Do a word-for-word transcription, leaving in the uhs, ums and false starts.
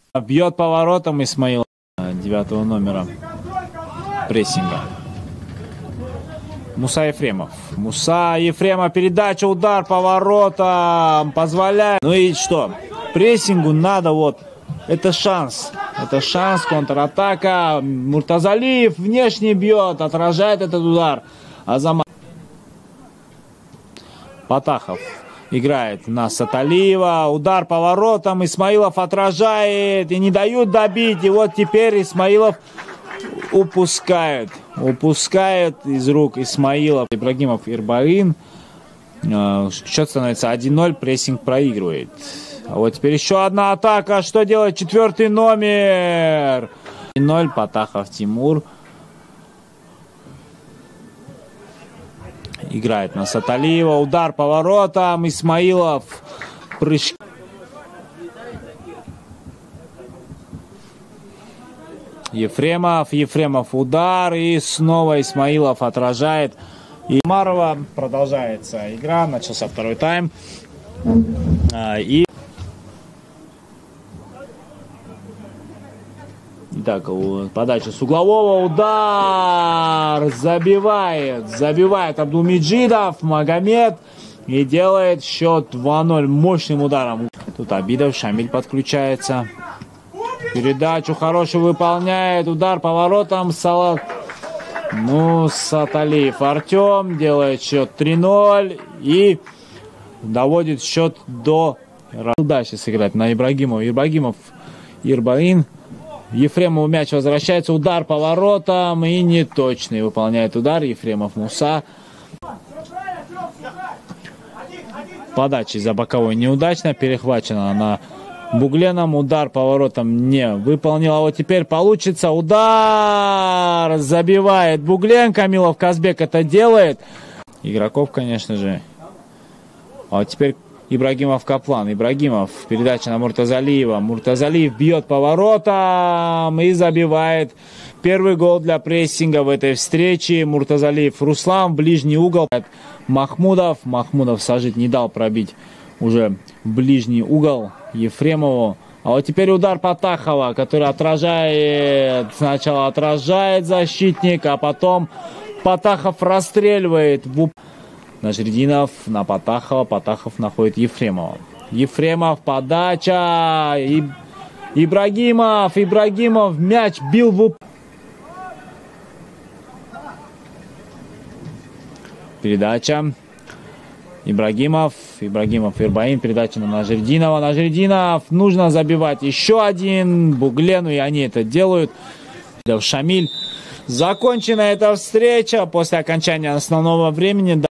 Бьет поворотом Исмаилов девятого номера прессинга. Муса Ефремов. Муса Ефремов. Передача, удар, поворотом. Позволяет. Ну и что? Прессингу надо вот. Это шанс. Это шанс, контратака. Муртазалиев внешне бьет. Отражает этот удар. Азамат. Патахов играет на Саталиева. Удар поворотом. Исмаилов отражает. И не дают добить. И вот теперь Исмаилов упускает. Упускает из рук Исмаилов. Ибрагимов Ирбаин. Счет становится один ноль. Прессинг проигрывает. А вот теперь еще одна атака. Что делает четвертый номер? один ноль. Патахов Тимур. Играет на Саталиева. Удар поворотом. Исмаилов. Прыжки. Ефремов. Ефремов удар. И снова Исмаилов отражает. И Марова. Продолжается игра. Начался второй тайм. И Итак, подача с углового, удар, забивает, забивает Абдулмеджидов, Магомед и делает счет два ноль мощным ударом. Тут Абидов, Шамиль подключается, передачу хорошую выполняет, удар поворотом, Салат, ну, Саталиев Артем делает счет три ноль и доводит счет до... Дальше сыграть на Ибрагимова, Ибрагимов, Ирбаин. Ефремову мяч возвращается, удар поворотом и неточный выполняет удар Ефремов Муса. Подача из-за боковой неудачно, перехвачена на Бугленом, удар поворотом не выполнил, а вот теперь получится удар, забивает Буглен, Камилов Казбек это делает. Игроков, конечно же. А вот теперь Ибрагимов Каплан. Ибрагимов. Передача на Муртазалиева. Муртазалиев бьет поворотом и забивает первый гол для прессинга в этой встрече. Муртазалиев Руслан. В ближний угол. Махмудов. Махмудов Сажит не дал пробить уже в ближний угол Ефремову. А вот теперь удар Патахова, который отражает. Сначала отражает защитник, а потом Патахов расстреливает в упор. Нажрединов на Патахова. Патахов находит Ефремова. Ефремов, подача. И... Ибрагимов. Ибрагимов. Мяч бил в упор. Передача. Ибрагимов. Ибрагимов Ирбаин. Передача на Нажрединова. Нажрединов. Нужно забивать еще один. Буглену. И они это делают. Шамиль. Закончена эта встреча после окончания основного времени.